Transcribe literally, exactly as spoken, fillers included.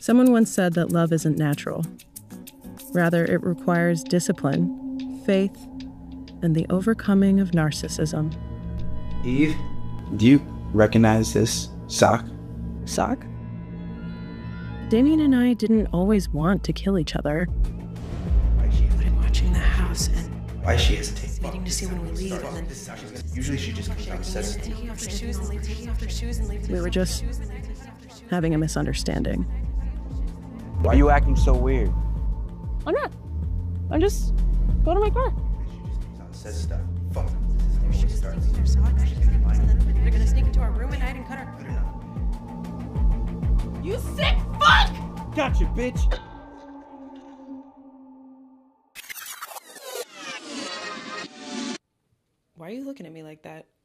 Someone once said that love isn't natural. Rather, it requires discipline, faith, and the overcoming of narcissism. Eve, do you recognize this sock? Sock? Damien and I didn't always want to kill each other. Why is she hesitating? I'm watching the house and Why is she hesitating? waiting to see when we leave, and then Usually she just comes out and says it. taking off their shoes and leaving, taking off their shoes and leaving. We were just having a misunderstanding. Why are you acting so weird? I'm not. I'm just going to my car. Says stuff. Fuck. Their shoes and leaving their socks, and then they're gonna sneak into our room at night and cut our. You sick fuck! Gotcha, bitch! Why are you looking at me like that?